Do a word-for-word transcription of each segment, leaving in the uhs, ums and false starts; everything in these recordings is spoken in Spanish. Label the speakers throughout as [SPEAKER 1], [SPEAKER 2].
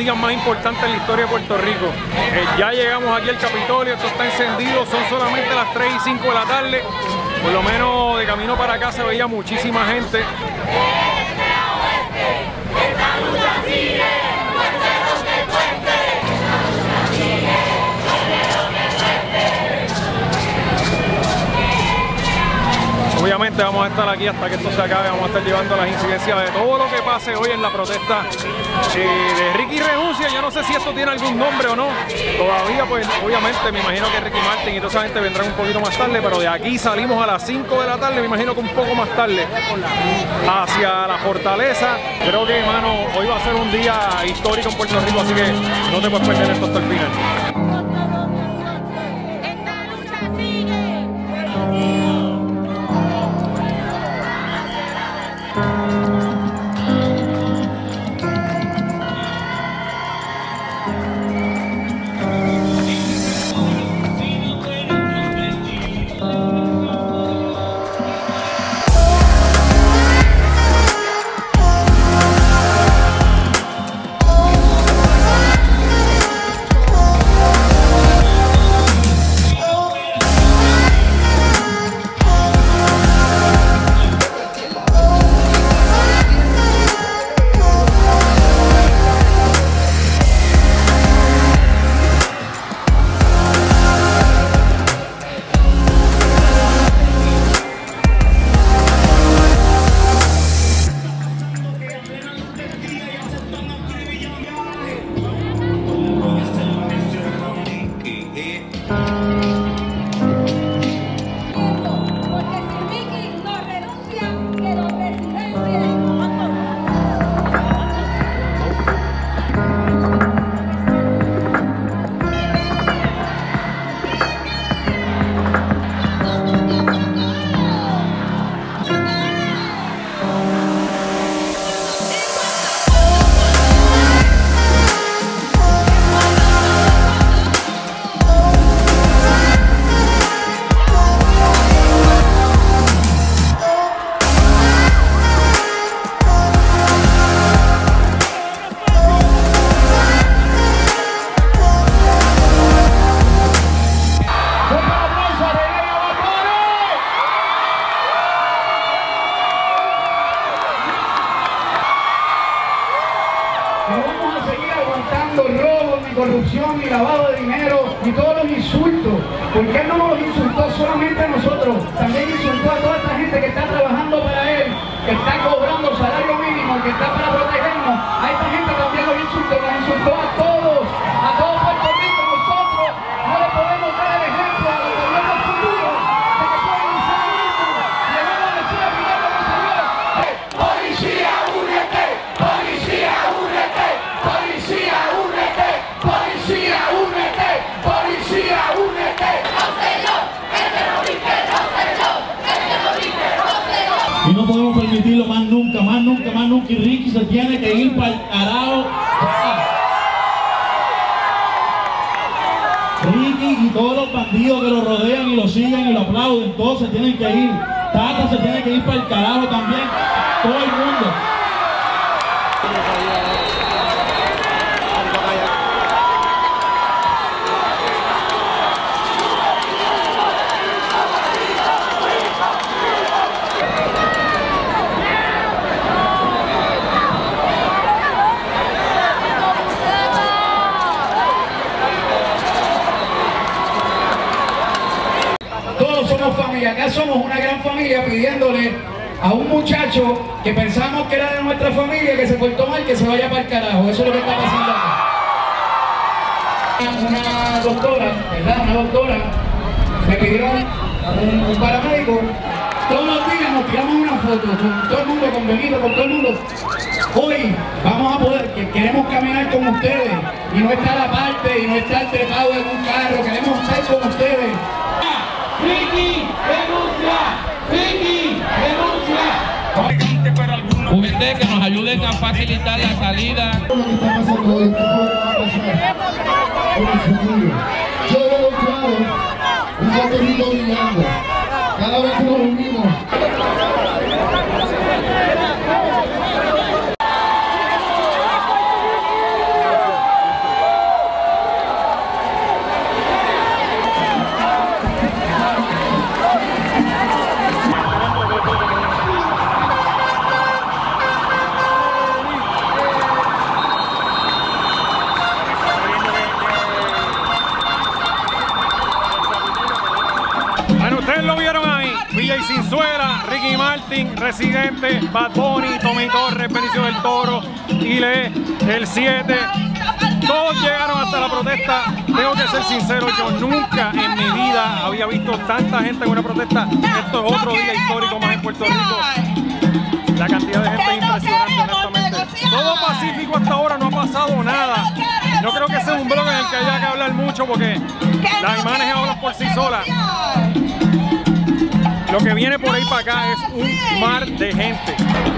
[SPEAKER 1] días más importantes en la historia de Puerto Rico. Eh, ya llegamos aquí al Capitolio, esto está encendido, son solamente las tres y cinco de la tarde. Por lo menos de camino para acá se veía muchísima gente. Obviamente vamos a estar aquí hasta que esto se acabe, vamos a estar llevando las incidencias de todo lo que pase hoy en la protesta eh, de Ricky Renuncia. Yo no sé si esto tiene algún nombre o no, todavía pues obviamente me imagino que Ricky Martin y toda esa gente vendrán un poquito más tarde, pero de aquí salimos a las cinco de la tarde, me imagino que un poco más tarde, hacia la fortaleza. Creo que, hermano, hoy va a ser un día histórico en Puerto Rico, así que no te puedes perder esto hasta el final.
[SPEAKER 2] Corrupción y lavado de dinero y todos los insultos, porque él no nos insultó solamente a nosotros, también insultó a toda esta gente que está trabajando para él, que está cobrando salario mínimo, que está para protegernos. A esta gente también los insultó, nos insultó a todos, a todo Puerto Rico. Nosotros no le podemos dar el ejemplo a los gobiernos futuros de que pueden hacer lo mismo. Le vamos a decir al final de los señores: policía, únete, policía, únete, policía, únete. ¡Policía, únete! ¡Policía, únete! ¡No sé yo! ¡El terrorista! ¡No sé yo! ¡El terrorista! ¡No sé yo!
[SPEAKER 3] Y no podemos permitirlo más nunca, más nunca, más nunca. Y Ricky se tiene que ir para el carajo. Ricky y todos los bandidos que lo rodean y lo siguen y lo aplauden, todos se tienen que ir. Tata se tiene que ir para el carajo también. Todo el mundo.
[SPEAKER 2] Familia, acá somos una gran familia pidiéndole a un muchacho que pensamos que era de nuestra familia, que se portó mal, que se vaya para el carajo. Eso es lo que está pasando acá. Una doctora, ¿verdad? Una doctora, me pidieron un, un paramédico. Todos los días nos tiramos una foto con todo el mundo, con Benito, con todo el mundo. Hoy vamos a poder, que queremos caminar con ustedes y no estar aparte y no estar trepado en un carro, queremos estar con ustedes.
[SPEAKER 4] ¡Ricky, renuncia! ¡Ricky, renuncia! Usted que nos ayuden a facilitar la salida.
[SPEAKER 5] Lo que está pasando hoy, esto fue lo que va a pasar en el futuro. Yo veo claro un Puerto Rico brillando. Cada vez que nos unimos.
[SPEAKER 1] Ustedes lo vieron ahí, V J Sinzuela, Ricky Martin, Residente, Bad Bunny, Tommy Torres, Benicio del Toro, Ile, El siete, todos llegaron hasta la protesta. Tengo que ser sincero, yo nunca en mi vida había visto tanta gente en una protesta. Esto es otro día histórico más en Puerto Rico. La cantidad de gente es impresionante, honestamente. Todo pacífico hasta ahora, no ha pasado nada. No creo que sea un blog en el que haya que hablar mucho porque las imágenes hablan por sí solas. Lo que viene por ahí para acá es un mar de gente.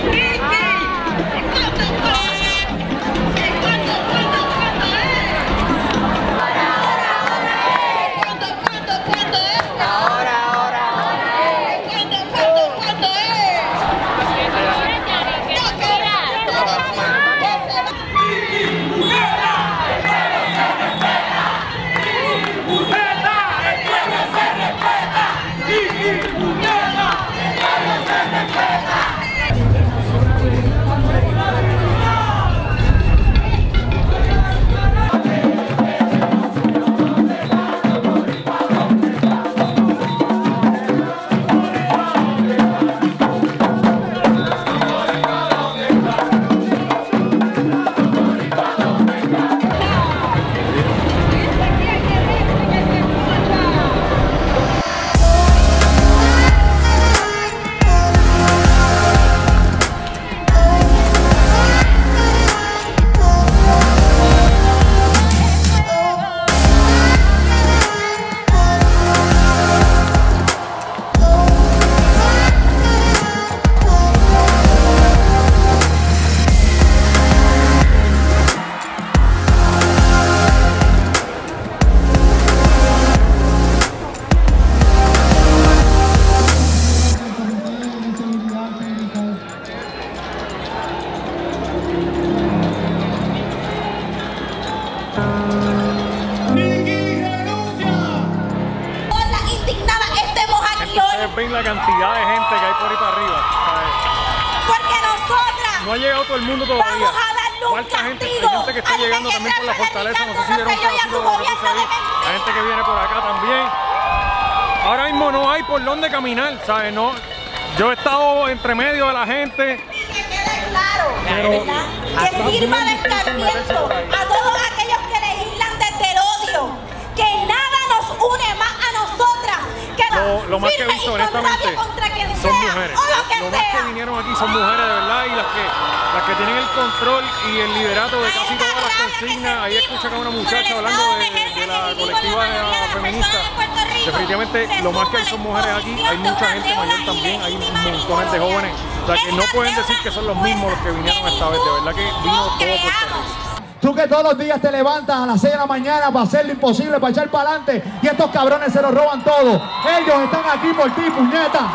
[SPEAKER 1] Ven la cantidad de gente que hay por ahí para arriba, ¿sabes?
[SPEAKER 6] Porque nosotras
[SPEAKER 1] no ha llegado todo el mundo todavía.
[SPEAKER 6] Vamos a darle un
[SPEAKER 1] ¿Cuánta gente?
[SPEAKER 6] castigo
[SPEAKER 1] Hay gente que está llegando
[SPEAKER 6] que
[SPEAKER 1] también por la fortaleza, no sé si vieron un
[SPEAKER 6] Rosselló y a
[SPEAKER 1] pedacito
[SPEAKER 6] su
[SPEAKER 1] de lo que
[SPEAKER 6] gobierno
[SPEAKER 1] puse ahí.
[SPEAKER 6] de mentira.
[SPEAKER 1] Hay gente que viene por acá también. Ahora mismo no hay por dónde caminar, ¿sabes? No, yo he estado entre medio de la gente.
[SPEAKER 6] Y que quede claro,
[SPEAKER 1] Pero,
[SPEAKER 6] ¿verdad? Que sirva de escarmiento a todos aquellos que legislan desde el odio. Que nada nos une más a nosotras que
[SPEAKER 1] Lo, lo más que he
[SPEAKER 6] firme
[SPEAKER 1] visto,
[SPEAKER 6] y con
[SPEAKER 1] honestamente,
[SPEAKER 6] rabia contra quien
[SPEAKER 1] son
[SPEAKER 6] sea,
[SPEAKER 1] mujeres.
[SPEAKER 6] o lo que
[SPEAKER 1] Lo más
[SPEAKER 6] sea.
[SPEAKER 1] que vinieron aquí son mujeres de verdad y las que, las que tienen el control y el liderato de casi todas las consignas. Ahí escuchan a una muchacha hablando de, de la colectiva feminista. Definitivamente lo más que hay son mujeres aquí, hay mucha gente mayor también, hay montones de jóvenes. O sea que no pueden decir que son los mismos los que vinieron esta vez, de verdad que vino todo Puerto Rico.
[SPEAKER 7] Tú que todos los días te levantas a las seis de la mañana para hacer lo imposible, para echar para adelante, y estos cabrones se lo roban todo. Ellos están aquí por ti, puñeta.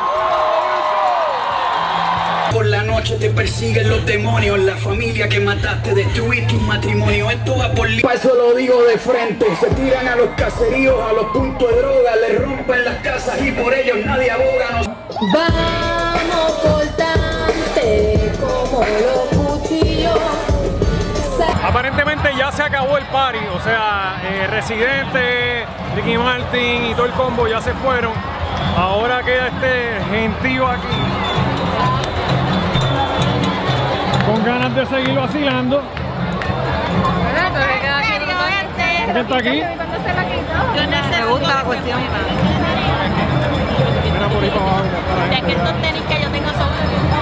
[SPEAKER 8] Por la noche te persiguen los demonios, la familia que mataste, destruiste un matrimonio, esto va por li... Pa' eso lo digo de frente, se tiran a los caseríos, a los puntos de droga, les rompen las casas y por ellos nadie aboga. Nos...
[SPEAKER 9] Vamos cortante como los cuchillos.
[SPEAKER 1] Aparentemente ya se acabó el party, o sea, eh, Residente, Ricky Martin y todo el combo ya se fueron. Ahora queda este gentío aquí, con ganas de seguir vacilando. ¿Por qué está aquí?
[SPEAKER 10] Me gusta la cuestión.
[SPEAKER 1] Mira por ahí para abajo.
[SPEAKER 10] Es que estos tenis que yo tengo son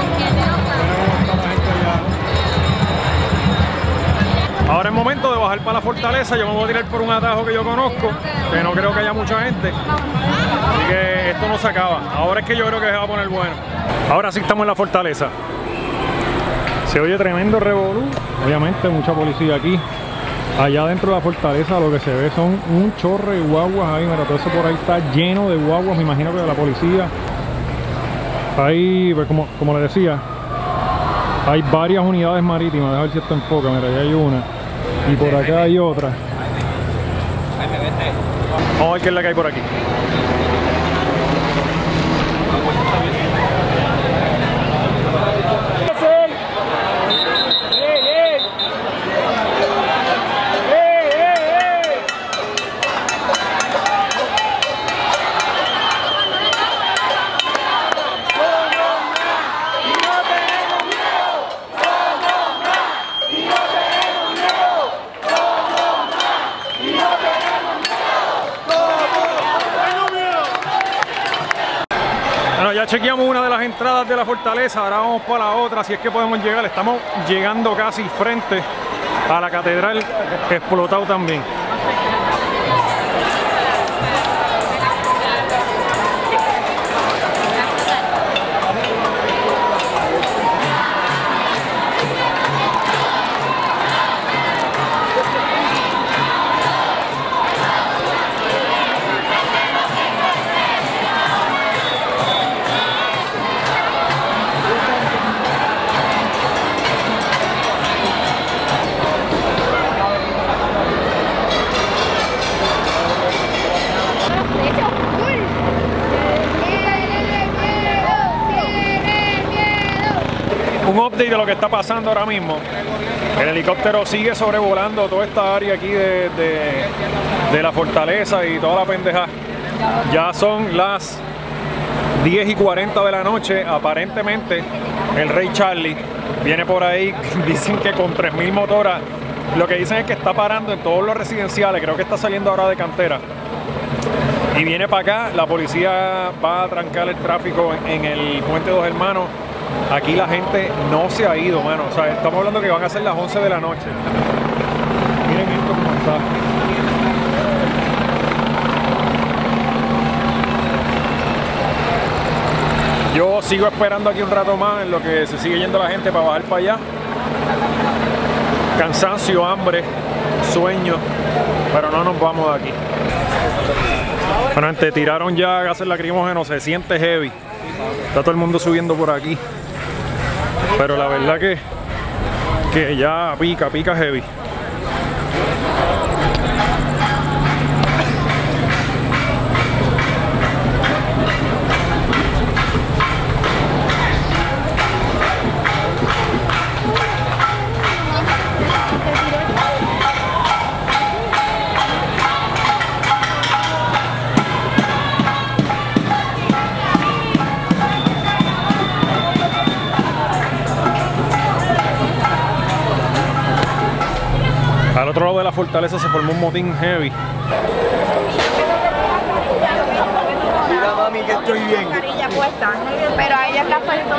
[SPEAKER 1] ahora es momento de bajar para la fortaleza. Yo me voy a tirar por un atajo que yo conozco, que no creo que haya mucha gente. Así que esto no se acaba. Ahora es que yo creo que se va a poner bueno. Ahora sí estamos en la fortaleza. Se oye tremendo revolú. Obviamente mucha policía aquí. Allá dentro de la fortaleza lo que se ve son un chorro de guaguas ahí. Mira, todo eso por ahí está lleno de guaguas. Me imagino que de la policía. Ahí, pues como, como les decía, hay varias unidades marítimas. Déjame ver si esto enfoca. Mira, ahí hay una. Y por acá hay otra. Vamos a ver qué es la que hay por aquí. ya chequeamos una de las entradas de la fortaleza, ahora vamos para la otra, si es que podemos llegar. Estamos llegando casi frente a la catedral, explotado también. Un update de lo que está pasando ahora mismo. El helicóptero sigue sobrevolando toda esta área aquí de, de, de la fortaleza y toda la pendeja. Ya son las diez y cuarenta de la noche. Aparentemente el Rey Charlie viene por ahí, dicen que con tres mil motoras. Lo que dicen es que está parando en todos los residenciales. Creo que está saliendo ahora de Cantera y viene para acá. La policía va a trancar el tráfico en el Puente Dos Hermanos. Aquí la gente no se ha ido, mano. O sea, estamos hablando que van a ser las once de la noche. Miren esto cómo está. Yo sigo esperando aquí un rato más en lo que se sigue yendo la gente para bajar para allá. Cansancio, hambre, sueño, pero no nos vamos de aquí. Bueno, gente, tiraron ya gases lacrimógenos, se siente heavy. Está todo el mundo subiendo por aquí. Pero la verdad que, que ya pica, pica heavy. Al otro lado de la fortaleza se formó un motín heavy.
[SPEAKER 11] Mira, mami, que estoy bien.
[SPEAKER 10] Mascarilla puesta, pero a ella está faltando.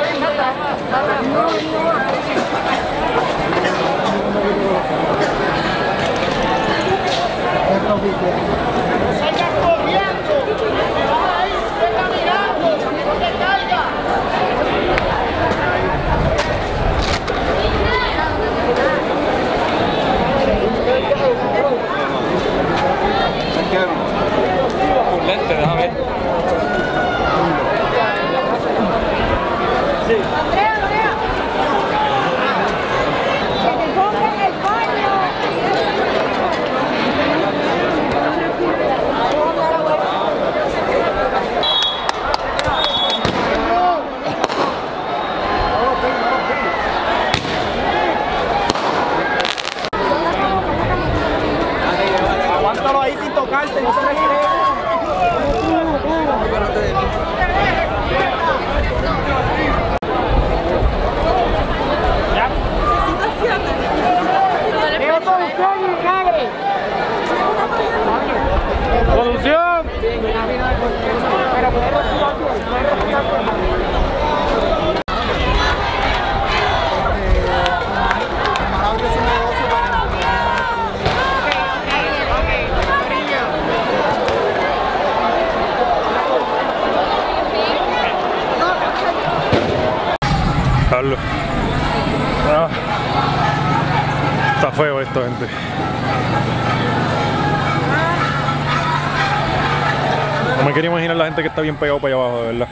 [SPEAKER 11] ¡Salga corriendo! ¡Ahí! ¡Ve caminando! ¡No te caigas!
[SPEAKER 4] Con lente, déjame ver.
[SPEAKER 11] Sí.
[SPEAKER 10] Andrea, Andrea. Que te pongan el baño.
[SPEAKER 11] Aguántalo ahí sin tocarte, no se regire.
[SPEAKER 1] ¡Solución! Carlos. Ah. Está feo esto, gente. No me quería imaginar la gente que está bien pegado para allá abajo, de verdad.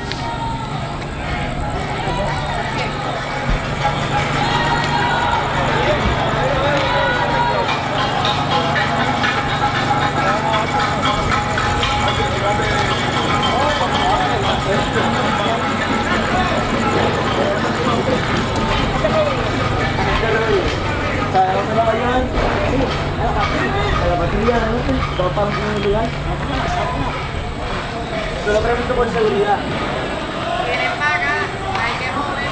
[SPEAKER 11] Yo lo pregunto por seguridad.
[SPEAKER 10] Vienen para acá, hay que mover.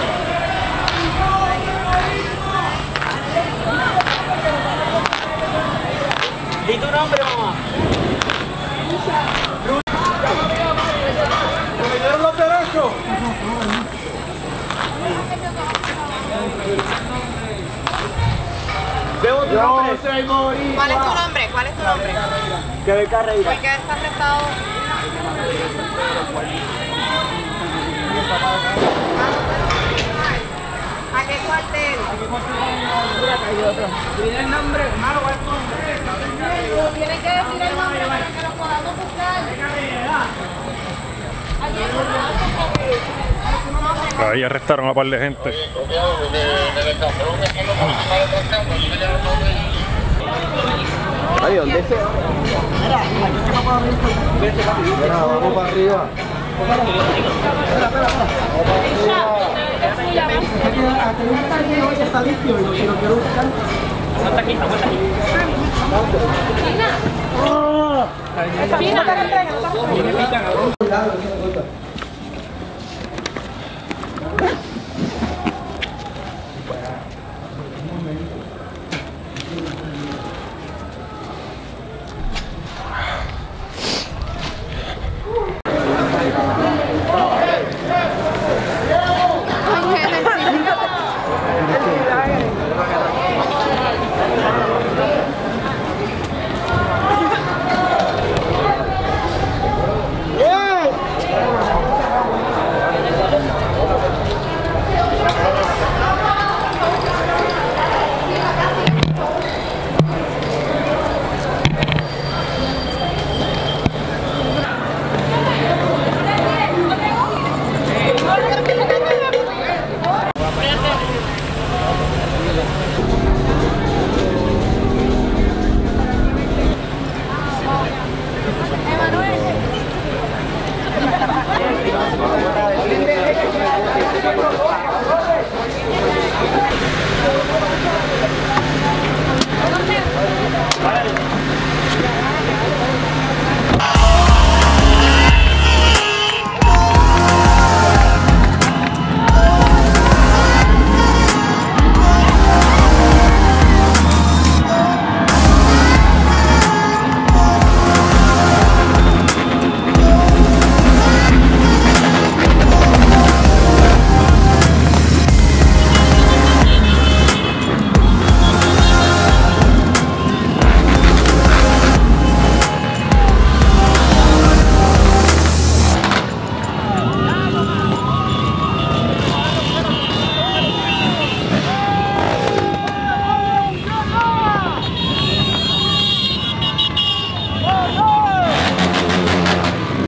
[SPEAKER 11] Di tu nombre, mamá. ¿Me dieron los dedos?
[SPEAKER 10] ¿Cuál es tu nombre? ¿Cuál es tu nombre?
[SPEAKER 11] Kevin Carreira.
[SPEAKER 10] ¿Por qué estás arrestado? ¿A qué cuartel?
[SPEAKER 11] Dile el nombre, hermano, ¿cuál es tu nombre?
[SPEAKER 10] Tienes que decir el nombre para que lo podamos buscar.
[SPEAKER 1] Ahí arrestaron a un par de gente.
[SPEAKER 11] Ay, ¿dónde se va? Mira, aquí se va para arriba. Mira, vamos para arriba. Espera, espera, espera. Aquí no está lleno, hoy está limpio y si lo quiero buscar. Aguanta aquí, aguanta aquí. China. China. China.